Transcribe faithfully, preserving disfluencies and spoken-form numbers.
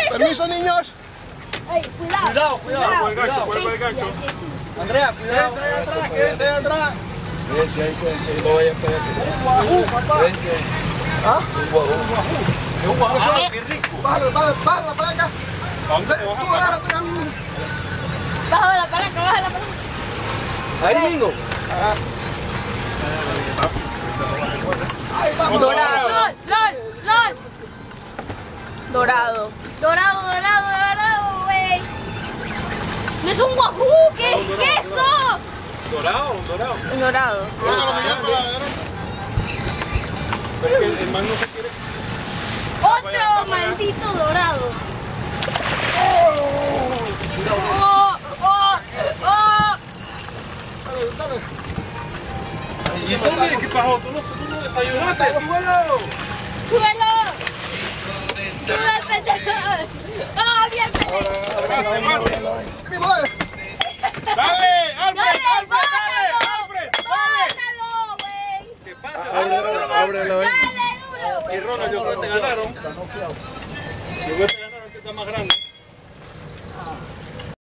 Permiso, niños. Ey, cuidado. Cuidado, cuidado. Cuidado, el gancho, cuidado el gancho. Andrea, cuidado. Quédense atrás, quédense atrás. Quédense ahí, quédense ahí, no vayan para allá. Quédense ahí. ¿Ah? Un guajú. Es un guajú, qué rico. Bájalo, bájalo, bájalo para acá. ¿A dónde te Tú vas a parar? agárrate a mí. Baja la palanca, baja la palanca. Ahí mismo. Ahí vamos. Dorado. Lol, lol, lol. Dorado. Dorado, dorado, dorado, güey. No es un guajú, ¿qué es eso? Dorado, dorado. Dorado. Es que el man no se quiere. Otro maldito dorado. Oh, oh, oh. Dale, dale. ¿Y tú, mire, qué pasó? ¿Tú no, tú no desayunaste? ¡Súbelo! ¡Súbelo! ¡Sube el pendejo! ¡Ah, bien pendejo! Primo, dale. ¡Dale! ¡Alfred! ¡Dale, ¡Alfred! ¡Dale! bótalo! ¡Alfred! ¡Dale! ¡Bótalo, güey! ¿Qué pasa? Abre, abre la vaina. ¡Dale, duro, Y güey! Ronald, yo creo que te ganaron. Yo creo que te ganaron, que está más grande.